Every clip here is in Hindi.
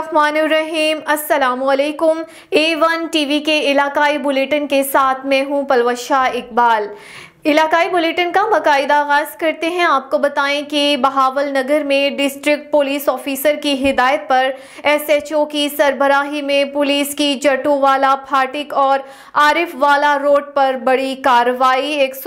बिस्मिल्लाहिर्रहमानिर्रहीम। अस्सलामुअलैकुम। A1 टीवी के इलाकाई बुलेटिन के साथ मैं हूँ पलवशा इकबाल। इलाकाई बुलेटिन का बाकायदा आगाज़ करते हैं। आपको बताएं कि बहावल नगर में डिस्ट्रिक्ट पुलिस ऑफिसर की हिदायत पर SHO की सरबराही में पुलिस की जटूवाला फाटिक और आरिफ वाला रोड पर बड़ी कार्रवाई।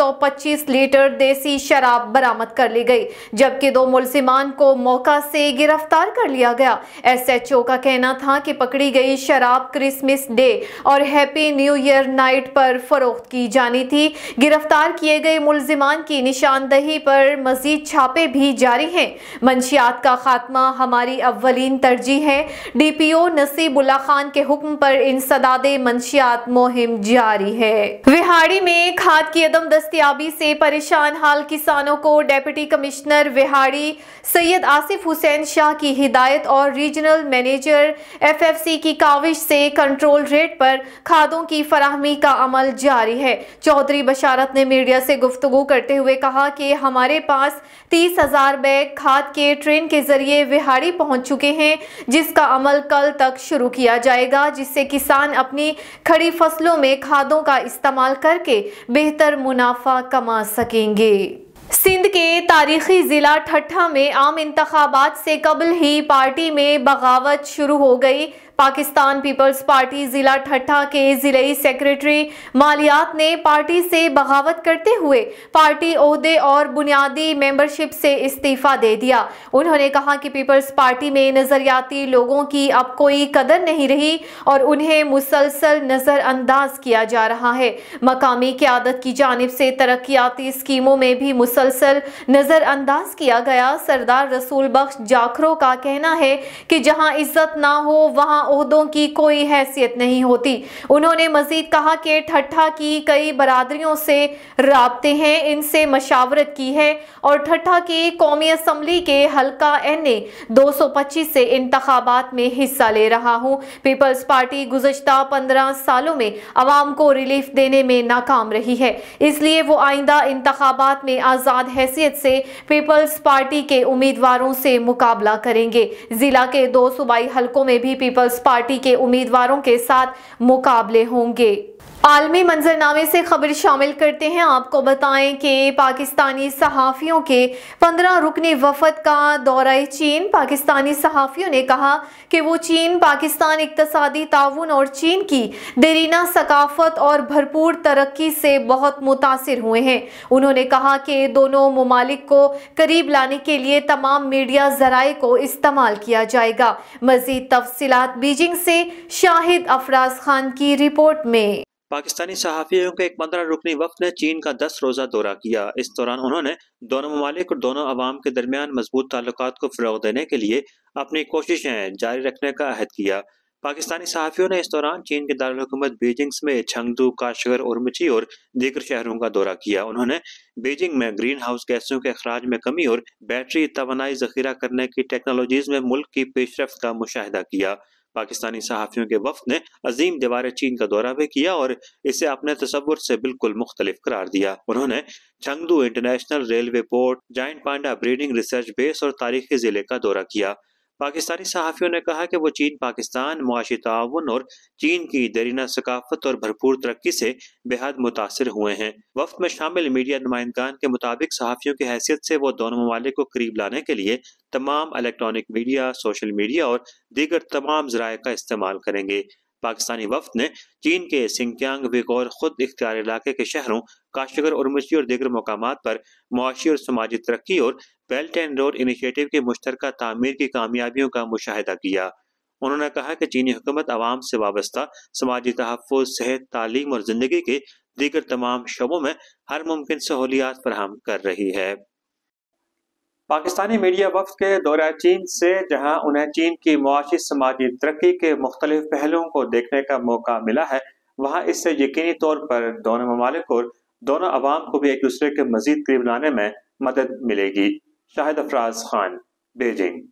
125 लीटर देसी शराब बरामद कर ली गई, जबकि 2 मुलजिमान को मौका से गिरफ्तार कर लिया गया। SHO का कहना था कि पकड़ी गई शराब क्रिसमस डे और हैप्पी न्यू ईयर नाइट पर फरोख्त की जानी थी। गिरफ्तार किए गए मुलजिमान की निशानदही पर मजीद छापे भी जारी हैं। मंशियात का खात्मा हमारी अव्वलीन तरजीह है। DPO नसीबुल्लाह खान के हुक्म पर इंसदादे मंशियात मुहिम जारी है। विहाड़ी में खाद की अदम दस्तयाबी से परेशान हाल किसानों को डिप्टी कमिश्नर विहाड़ी सैयद आसिफ हुसैन शाह की हिदायत और रीजनल मैनेजर FFC की काविश से कंट्रोल रेट पर खादों की फराहमी का अमल जारी है। चौधरी बशारत ने मीडिया से गुफ्तगू करते हुए कहा कि हमारे पास 30,000 बैग खाद के ट्रेन के जरिए विहाड़ी पहुंच चुके हैं, जिसका अमल कल तक शुरू किया जाएगा, जिससे किसान अपनी खड़ी फसलों में खादों का इस्तेमाल करके बेहतर मुनाफा कमा सकेंगे। सिंध के तारीखी जिला ठट्ठा में आम इंतखाबात से कबल ही पार्टी में बगावत शुरू हो गई। पाकिस्तान पीपल्स पार्टी जिला ठट्ठा के जिले सेक्रेटरी मालियात ने पार्टी से बगावत करते हुए पार्टी ओहदे और बुनियादी मेंबरशिप से इस्तीफा दे दिया। उन्होंने कहा कि पीपल्स पार्टी में नजरियाती लोगों की अब कोई कदर नहीं रही और उन्हें मुसलसल नजरअंदाज किया जा रहा है। मकामी क़यादत की जानिब से तरक्याती स्कीमों में भी मुसलसल नजरअंदाज किया गया। सरदार रसूल बख्श जाखरो का कहना है कि जहां इज्जत ना हो वहां ओहदों की कोई हैसियत नहीं होती। उन्होंने मजीद कहा कि ठट्ठा की कई बरादरियों से राब्ते हैं, इनसे मशावरत की है और ठट्ठा की कौमी असम्बली के हल्का NA 225 से इंतखाबात में हिस्सा ले रहा हूँ। पीपल्स पार्टी गुज़श्ता 15 सालों में अवाम को रिलीफ देने में नाकाम रही है, इसलिए वो आइंदा इंतखाबात में आज़ाद हैसियत से पीपल्स पार्टी के उम्मीदवारों से मुकाबला करेंगे। जिला के 2 सूबाई हलकों में भी पीपल्स पार्टी के उम्मीदवारों के साथ मुकाबले होंगे। आलमी मंजरनामे से खबर शामिल करते हैं। आपको बताएं कि पाकिस्तानी सहाफ़ियों के 15 रुकनी वफद का दौरा चीन। पाकिस्तानी सहाफ़ियों ने कहा कि वो चीन, पाकिस्तान इक़्तिसादी ताउन और चीन की देरीना सकाफत और भरपूर तरक्की से बहुत मुतासिर हुए हैं। उन्होंने कहा कि दोनों ममालिक को करीब लाने के लिए तमाम मीडिया ज़राए को इस्तेमाल किया जाएगा। मज़ीद तफसीलात बीजिंग से शाहिद अफराज खान की रिपोर्ट में। पाकिस्तानी सहाफ़ियों के एक 15 रुकनी वफ़द ने चीन का 10 रोज़ा दौरा किया। इस दौरान उन्होंने दोनों ममालिक और दोनों अवाम के दरमियान मजबूत ताल्लुकात को फ़रोग़ देने के लिए अपनी कोशिशें जारी रखने का अहद किया। पाकिस्तानी सहाफ़ियों ने इस दौरान चीन के दारुल हुकूमत बीजिंग में छंगदू, काशगर, उर्मची और दीगर शहरों का दौरा किया। उन्होंने बीजिंग में ग्रीन हाउस गैसों के अखराज में कमी और बैटरी तवानाई ज़ख़ीरा करने की टेक्नोलॉजीज़ में मुल्क की पेशरफ्त का मुशाहिदा किया। पाकिस्तानी सहाफ़ियों के वफ़द ने अजीम दीवार चीन का दौरा भी किया और इसे अपने तसव्वुर से बिल्कुल मुख्तलिफ करार दिया। उन्होंने Chengdu international railway port, giant panda breeding research base और तारीखी जिले का दौरा किया। पाकिस्तानी सहाफ़ियों ने कहा कि वो चीन पाकिस्तान मुआशी ताउन और चीन की देरीना सकाफत और भरपूर तरक्की से बेहद मुतासिर हुए हैं। वफ़द में शामिल मीडिया नुमाइंदगान के मुताबिक सहाफ़ियों की हैसियत से वो दोनों ममालिक को करीब लाने के लिए तमाम इलेक्ट्रॉनिक मीडिया, सोशल मीडिया और दीगर तमाम ज़राए का इस्तेमाल करेंगे। पाकिस्तानी वफ़द ने चीन के सिंकियांग विगौर खुद इख्तियार इलाके के शहरों काशगर, उर्मची और दीगर मकामात पर मुआशी और समाजी तरक्की और बेल्ट एंड रोड इनिशिएटिव की मुश्तरका तामीर की कामयाबियों का मुशाहिदा किया। उन्होंने कहा कि चीनी हुकूमत अवाम से वाबस्ता समाजी तहफ़्फ़ुज़, सेहत, तालीम और ज़िंदगी के दीगर तमाम शोबों में हर मुमकिन सहूलियात फराहम कर रही है। पाकिस्तानी मीडिया वफ़द के दौरा चीन से जहां उन्हें चीन की मुआशी समाजी तरक्की के मुख्तलिफ पहलुओं को देखने का मौका मिला है, वहां इससे यकीनी तौर पर दोनों ममालिक और दोनों अवाम को भी एक दूसरे के मजीद करीब लाने में मदद मिलेगी। शाहिद अफराज खान, बीजिंग।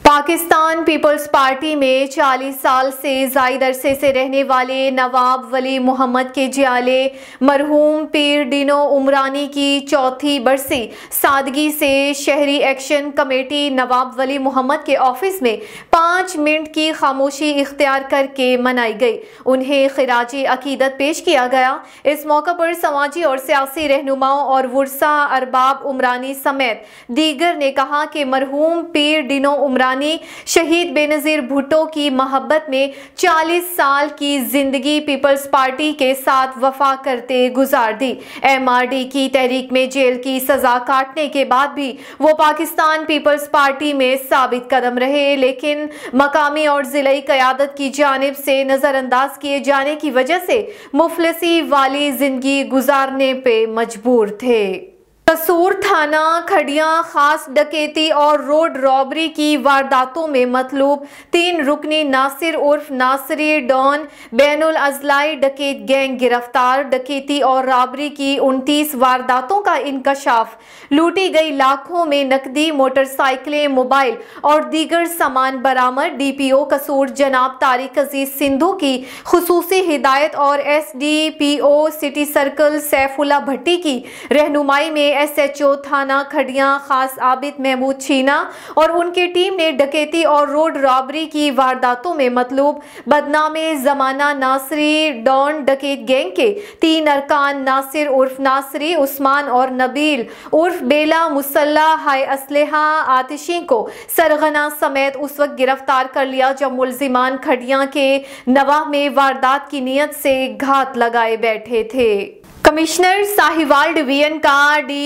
पाकिस्तान पीपल्स पार्टी में 40 साल से जायद अरसे से रहने वाले नवाब वली मोहम्मद के जियाले मरहूम पीर डिनो उमरानी की चौथी बरसी सादगी से शहरी एक्शन कमेटी नवाब वली मोहम्मद के ऑफिस में 5 मिनट की खामोशी इख्तियार करके मनाई गई। उन्हें खिराजी अकीदत पेश किया गया। इस मौका पर समाजी और सियासी रहनुमाओं और वुरसा अरबाब उमरानी समेत दीगर ने कहा कि मरहूम पीर डिनो उमरानी शहीद बेनजीर भुट्टो की मोहब्बत में 40 साल की जिंदगी पीपल्स पार्टी के साथ वफा करते गुजार दी। MRD की तहरीक में जेल की सजा काटने के बाद भी वो पाकिस्तान पीपल्स पार्टी में साबित कदम रहे, लेकिन मकामी और जिलाई क़यादत की जानिब से नजरअंदाज किए जाने की वजह से मुफलिसी वाली जिंदगी गुजारने पे मजबूर थे। कसूर थाना खड़ियां खास डकैती और रोड रॉबरी की वारदातों में मतलूब 3 रुकनी नासिर उर्फ नासरी डॉन बैनुल अजलाई डकैत गैंग गिरफ्तार। डकैती और रॉबरी की 29 वारदातों का इंकशाफ। लूटी गई लाखों में नकदी, मोटरसाइकिलें, मोबाइल और दीगर सामान बरामद। DPO कसूर जनाब तारिक अजीज सिंधु की खुसूसी हिदायत और SDPO city circle Saifullah Bhatti की रहनुमाई में SHO थाना खड़ियां खास आबिद महमूद छीना और उनकी टीम ने डकैती और रोड रॉबरी की वारदातों में मतलूब बदनामे जमाना नासरी डॉन डकैत गैंग के 3 अरकान नासिर उर्फ नासरी, उस्मान और नबील उर्फ बेला मुसल्ला हाई असलहा आतिशी को सरगना समेत उस वक्त गिरफ्तार कर लिया जब मुलजिमान खड़ियां के नवाह में वारदात की नीयत से घात लगाए बैठे थे। कमिश्नर साहिवाल डिवीजन का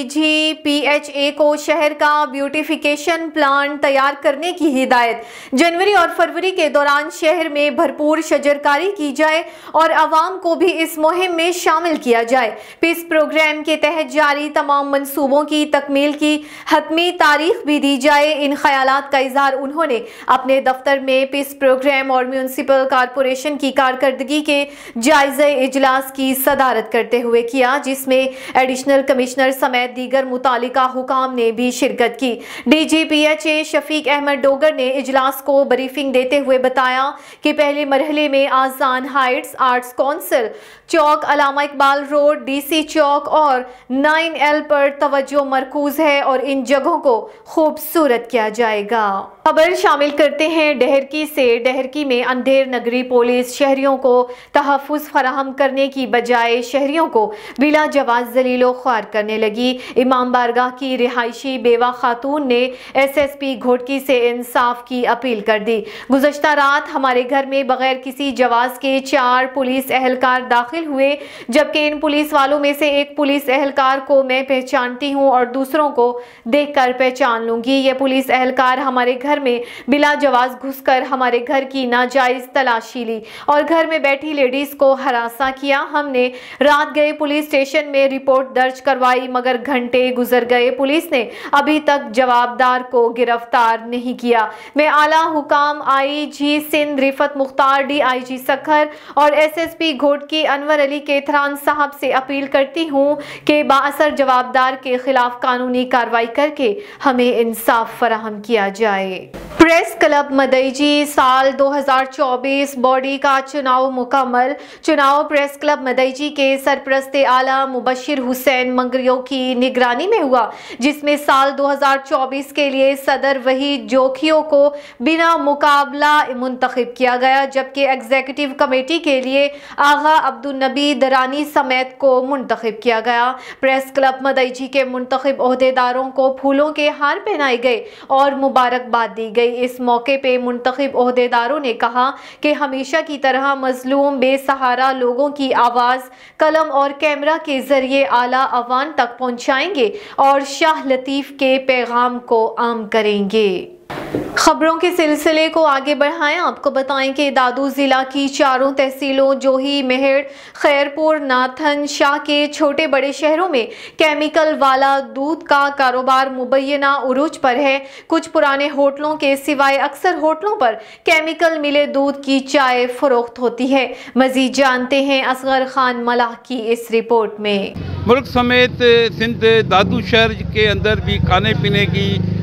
DGPHA को शहर का ब्यूटिफिकेशन प्लान तैयार करने की हिदायत। जनवरी और फरवरी के दौरान शहर में भरपूर शजरकारी की जाए और आवाम को भी इस मुहिम में शामिल किया जाए। पीस प्रोग्राम के तहत जारी तमाम मंसूबों की तकमील की हतमी तारीख भी दी जाए। इन ख्यालात का इजहार उन्होंने अपने दफ्तर में पीस प्रोग्राम और म्यूनसिपल कारपोरेशन की कारकर्दगी के जायजा इजलास की सदारत करते हुए किया, जिसमें एडिशनल कमिश्नर समेत दीगर मुतालिका हुकाम ने भी शिरकत की। DGPHA शफीक अहमद डोगर ने इजलास को ब्रीफिंग देते हुए बताया कि पहले मरहले में Azan heights, arts council Chowk, Allama Iqbal road, DC Chowk और 9L पर तवज्जो मरकूज है और इन जगहों को खूबसूरत किया जाएगा। खबर शामिल करते हैं डहरकी से। डहरकी में अंधेर नगरी पुलिस शहरियों को तहफ़्फ़ुज़ फराहम करने की बजाय शहरियों को बिला जवाज जलीलो ख्वार करने लगी। इमाम बारगाह की रिहायशी बेवा खातून ने SSP घोटकी से इंसाफ की अपील कर दी। गुज़श्ता रात हमारे घर में बगैर किसी जवाज के 4 पुलिस एहलकार दाखिल हुए, जबकि इन पुलिस वालों में से एक पुलिस एहलकार को मैं पहचानती हूँ और दूसरों को देखकर पहचान लूंगी। ये पुलिस एहलकार हमारे घर में बिला जवाज घुसकर हमारे घर की नाजायज तलाशी ली और घर में बैठी लेडीज को हरासा किया। हमने रात गए पुलिस स्टेशन में रिपोर्ट दर्ज करवाई, मगर घंटे गुजर गए, पुलिस ने अभी तक जवाबदार को गिरफ्तार नहीं किया। मैं आला हुकाम IG सिंध रिफत मुख्तार, DIG सखर और SSP घोटकी अनवर अली केथरान साहब से अपील करती हूँ कि बाअसर जवाबदार के खिलाफ कानूनी कार्रवाई करके हमें इंसाफ फराहम किया जाए। प्रेस क्लब मदईजी साल 2024 बॉडी का चुनाव मुकम्मल। चुनाव प्रेस क्लब मदईजी के सरपरस्त आला मुबशिर हुसैन मंगरियों की निगरानी में हुआ, जिसमें साल 2024 के लिए सदर वहीद जोखियों को बिना मुकाबला मुंतखब किया गया, जबकि एग्जीक्यूटिव कमेटी के लिए आगा अब्दुल नबी दरानी समेत को मुंतखब किया गया। प्रेस क्लब मदईजी के मुंतखब ओहदेदारों को फूलों के हार पहनाए गए और मुबारकबाद दी गई। इस मौके पे मुंतखब ओहदेदारों ने कहा कि हमेशा की तरह मजलूम बेसहारा लोगों की आवाज़ कलम और कैमरा के जरिए आला अवान तक पहुंचाएंगे और शाह लतीफ़ के पैगाम को आम करेंगे। खबरों के सिलसिले को आगे बढ़ाएं। आपको बताएं कि दादू जिला की चारों तहसीलों जोही, मेहड़, खैरपुर, नाथन शाह के छोटे बड़े शहरों में केमिकल वाला दूध का कारोबार मुबैना उरूज पर है। कुछ पुराने होटलों के सिवाय अक्सर होटलों पर केमिकल मिले दूध की चाय फरोख्त होती है। मजीद जानते हैं असगर खान मलाह की इस रिपोर्ट में। मुल्क समेत सिंध दादू शहर के अंदर भी खाने पीने की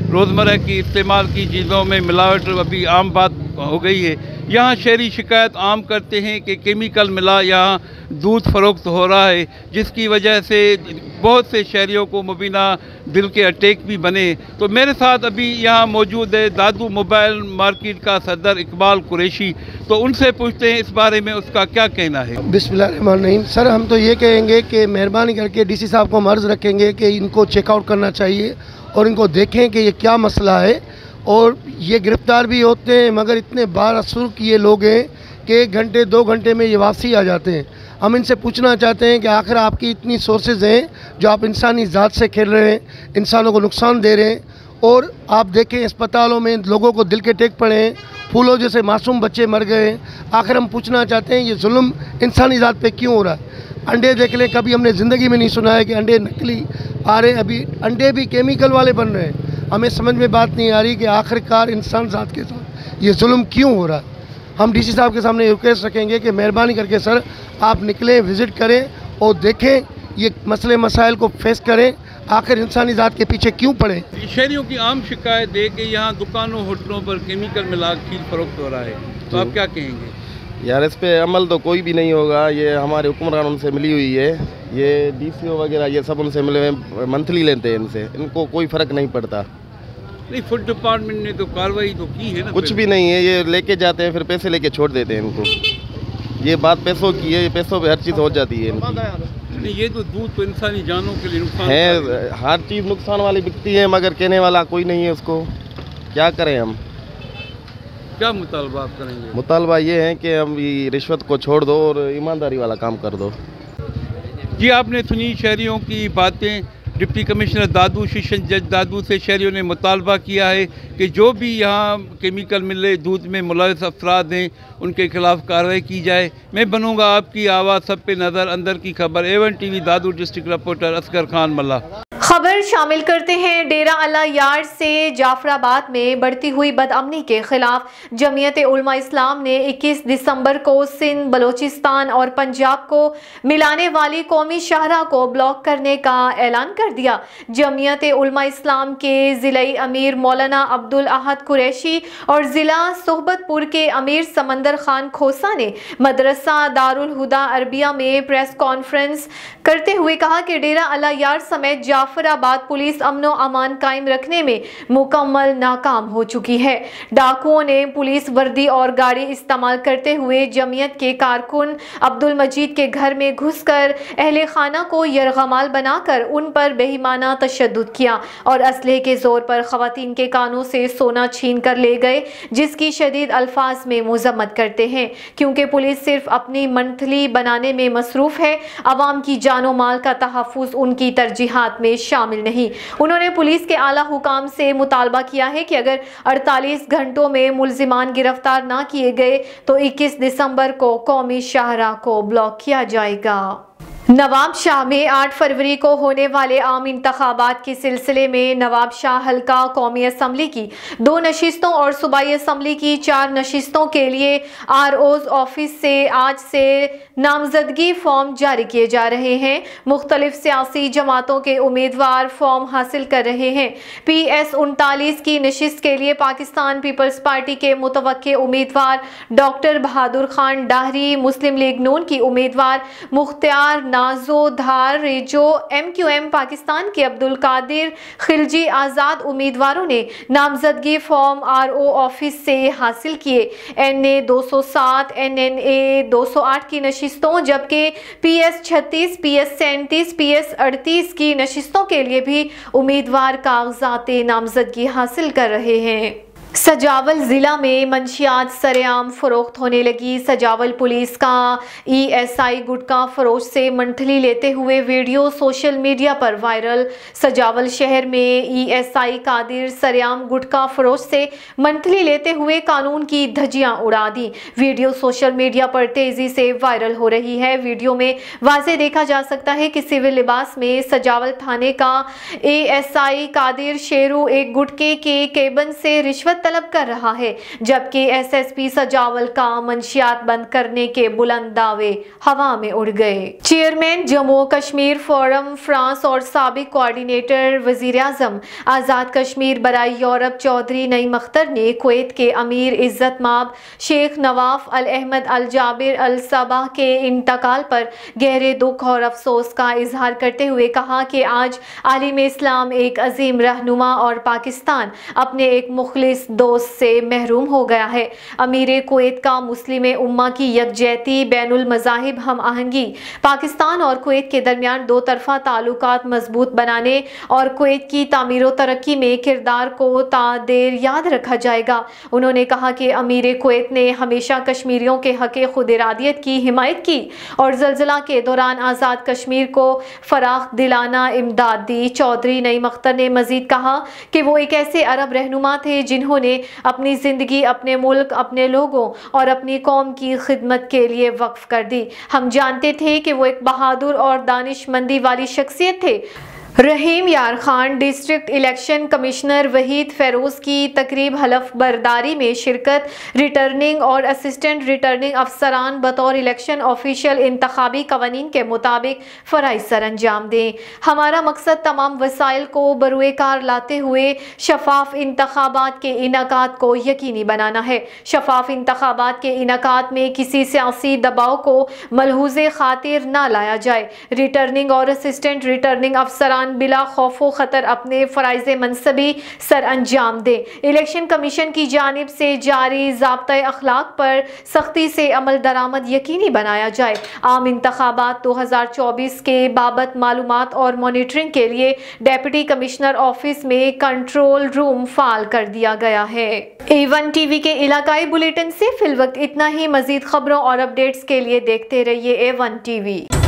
रोज़मर्रा की इस्तेमाल की चीज़ों में मिलावट अभी आम बात हो गई है। यहाँ शहरी शिकायत आम करते हैं कि केमिकल मिला यहाँ दूध फ़रोख्त हो रहा है, जिसकी वजह से बहुत से शहरियों को मुबीना दिल के अटैक भी बने। तो मेरे साथ अभी यहाँ मौजूद है दादू मोबाइल मार्केट का सदर इकबाल कुरैशी, तो उनसे पूछते हैं इस बारे में उसका क्या कहना है। बिस्मिल्लाहिर्रहमानिर्रहीम। सर, हम तो ये कहेंगे कि मेहरबानी करके डीसी साहब को हम अर्ज़ रखेंगे कि इनको चेकआउट करना चाहिए और इनको देखें कि ये क्या मसला है। और ये गिरफ़्तार भी होते हैं मगर इतने बारअसूर किए लोग हैं कि 1 घंटे 2 घंटे में ये वापसी आ जाते हैं। हम इनसे पूछना चाहते हैं कि आखिर आपकी इतनी सोर्सेज हैं जो आप इंसानी ज़ात से खेल रहे हैं, इंसानों को नुकसान दे रहे हैं। और आप देखें अस्पतालों में लोगों को दिल के टेक पड़े हैं, फूलों जैसे मासूम बच्चे मर गए हैं। आखिर हम पूछना चाहते हैं ये जुल्म इंसानी ज़ात पे क्यों हो रहा है। अंडे देख लें, कभी हमने ज़िंदगी में नहीं सुना है कि अंडे नकली आ रहे हैं, अभी अंडे भी केमिकल वाले बन रहे हैं। हमें समझ में बात नहीं आ रही कि आखिरकार इंसान ज़ात के साथ ये जुल्म क्यों हो रहा है। हम डीसी साहब के सामने रिक्वेस्ट रखेंगे कि मेहरबानी करके सर आप निकलें, विज़िट करें और देखें ये मसले मसाइल को फेस करें, आखिर इंसानी ज़ात के पीछे क्यों पड़े। शहरियों की आम शिकायत है कि यहाँ दुकानों होटलों पर केमिकल मिला खीर फरोख्त हो रहा है, तो आप क्या कहेंगे। यार इस पे अमल तो कोई भी नहीं होगा। ये हमारे हुक्मरान उनसे मिली हुई है, ये डीसीओ वगैरह ये सब उनसे मिले हुए, मंथली लेते हैं इनसे, इनको कोई फ़र्क नहीं पड़ता। नहीं, फूड डिपार्टमेंट ने तो कार्रवाई तो की है ना। कुछ भी नहीं है, ये लेके जाते हैं फिर पैसे लेके छोड़ देते हैं इनको। ये बात पैसों की है, ये पैसों पे हर चीज़ हो जाती है इनकी। नहीं, ये तो दूध तो इंसानी जानों के लिए नुकसान है, हर चीज़ नुकसान वाली बिकती है मगर कहने वाला कोई नहीं है उसको। क्या करें हम, क्या मुतालबा आप करेंगे। मुतालबा ये है कि हम ये रिश्वत को छोड़ दो और ईमानदारी वाला काम कर दो। जी, आपने सुनी शहरियों की बातें। डिप्टी कमिश्नर दादू, सेशन जज दादू से शहरियों ने मुतालबा किया है कि जो भी यहाँ केमिकल मिले दूध में मुलविस अफराद हैं उनके खिलाफ कार्रवाई की जाए। मैं बनूँगा आपकी आवाज़, सब पे नज़र, अंदर की खबर। A1 TV Dadu district reporter Asghar Khan Malla. खबर शामिल करते हैं डेरा अल्लाह यार से। जाफराबाद में बढ़ती हुई बदअमनी के खिलाफ जमीयत उलमा इस्लाम ने 21 दिसंबर को सिंध, बलोचिस्तान और पंजाब को मिलाने वाली कौमी शाहरा को ब्लॉक करने का ऐलान कर दिया। जमीयत उलमा इस्लाम के ज़िलाई अमीर मौलाना अब्दुल अहद कुरैशी और ज़िला सोहबतपुर के अमीर समंदर खान खोसा ने मदरसा दारुल हुदा अरबिया में प्रेस कॉन्फ्रेंस करते हुए कहा कि डेरा अल्लाह यार समेत जाफराबाद पुलिस अमनो अमान कायम रखने में मुकम्मल नाकाम हो चुकी है। डाकुओं ने पुलिस वर्दी और गाड़ी इस्तेमाल करते हुए जमीयत के कारकुन अब्दुल मजीद के घर में घुसकर अहले खाना को यरगमाल बनाकर उन पर बेईमाना तशद्दुद किया और असलहे के जोर पर खवातीन के कानों से सोना छीन कर ले गए, जिसकी शदीद अल्फाज में मुजम्मत करते हैं क्योंकि पुलिस सिर्फ अपनी मंथली बनाने में मसरूफ है, अवाम की जानो माल का तहफ़्फ़ुज़ उनकी तरजीहात में शामिल नहीं। उन्होंने पुलिस के आला हुकाम से मुतालबा किया है कि अगर 48 घंटों में मुल्जिमान गिरफ्तार ना किए गए तो 21 दिसंबर को कौमी शाहरा को ब्लॉक किया जाएगा। नवाब शाह में 8 फरवरी को होने वाले आम इंतखाबात के सिलसिले में नवाब शाह हल्का कौमी असम्बली की 2 नशिस्तों और सूबाई असम्बली की 4 नशिस्तों के लिए RO's ऑफिस से आज से नामजदगी फॉर्म जारी किए जा रहे हैं। मुख्तलिफ सियासी जमातों के उम्मीदवार फॉर्म हासिल कर रहे हैं। PS 39 की नशिस्त के लिए पाकिस्तान पीपल्स पार्टी के मुतवक्के उम्मीदवार डॉक्टर बहादुर खान डाहरी, मुस्लिम लीग नून की उम्मीदवार मुख्तियार नाजो धार रेजो, MQM पाकिस्तान के अब्दुल कादिर खिलजी आज़ाद उम्मीदवारों ने नामजदगी फॉर्म RO ऑफिस से हासिल किए। NA 207, NNA 208 की नशिस्तों जबकि PS 36, PS 37, PS 38 की नशिस्तों के लिए भी उम्मीदवार कागजात नामजदगी हासिल कर रहे हैं। सजावल ज़िला में मंशियात सरेआम फ़रोख्त होने लगी। सजावल पुलिस का ESI गुटखा फरोश से मंथली लेते हुए वीडियो सोशल मीडिया पर वायरल। सजावल शहर में ESI कादिर सरेआम गुटखा फरोश से मंथली लेते हुए कानून की धज्जियां उड़ा दी। वीडियो सोशल मीडिया पर तेज़ी से वायरल हो रही है। वीडियो में वाज़े देखा जा सकता है कि सिविल लिबास में सजावल थाने का ASI कादिर शेरू एक गुटके के केबन से रिश्वत रिश्वत तलब कर रहा है, जबकि SSP सजावल का मंशियात बंद करने के बुलंद दावे हवा में उड़ गए। Chairman Jammu Kashmir forum France और साबिक कोऑर्डिनेटर वज़ीर-ए-आज़म आज़ाद कश्मीर बराई यूरोप चौधरी नईम अख्तर ने कुवैत के अमीर इज़्ज़त माब Sheikh Nawaf al Ahmad al Jaber al Sabah के इंतकाल पर गहरे दुख और अफसोस का इजहार करते हुए कहा कि आज आलिम इस्लाम एक अजीम रहनुमा और पाकिस्तान अपने एक मुखलिस दोस्त से महरूम हो गया है। अमीर कुवैत का मुस्लिम उम्मा की यकजहती, बैनुल मज़ाहिब हम आहंगी, पाकिस्तान और कुवैत के दरमियान दो तरफा ताल्लुकात मजबूत बनाने और कुवैत की तामीर व तरक्की में किरदार को तादेर याद रखा जाएगा। उन्होंने कहा कि अमीर कुवैत ने हमेशा कश्मीरियों के हक़ खुद इरादियत की हिमायत की और ज़लज़ला के दौरान आज़ाद कश्मीर को फराख दिलाना इमदाद दी। चौधरी नईम अख्तर ने मजीद कहा कि वो एक ऐसे अरब रहनुमा थे जिन्होंने अपनी ज़िंदगी अपने मुल्क, अपने लोगों और अपनी कौम की खिदमत के लिए वक्फ कर दी। हम जानते थे कि वो एक बहादुर और दानिशमंदी वाली शख्सियत थे। Rahim Yar Khan district election commissioner Waheed Feroze की तकरीब हलफ बरदारी में शिरकत। रिटर्निंग और असिस्टेंट रिटर्निंग अफसरान बतौर इलेक्शन ऑफिशियल इंतखाबी कवानीन के मुताबिक फ़राइज़ सर अंजाम दें। हमारा मकसद तमाम वसाइल को बरूए कार लाते हुए शफाफ इंतखाबात के इनाकात को यकीनी बनाना है। शफाफ इंतखाबात के इनाकात में किसी सियासी दबाव को मलहूज़े खातिर ना लाया जाए। रिटर्निंग और असिस्टेंट रिटर्निंग अफसरान बिला खौफो खतर अपने फराइज़ मनसबी सर अंजाम दे। इलेक्शन कमीशन की जानिब से जारी ज़ाब्ता अखलाक पर सख्ती से अमल दरामद यकीनी बनाया जाए। आम इंतखाबात 2024 के बाबत मालूमात और मॉनिटरिंग के लिए डेप्यूटी कमिश्नर ऑफिस में कंट्रोल रूम फाल कर दिया गया है। A1 TV के इलाकाई बुलेटिन से फिलवक्त इतना ही। मजीद खबरों और अपडेट्स के लिए देखते रहिए A1 TV।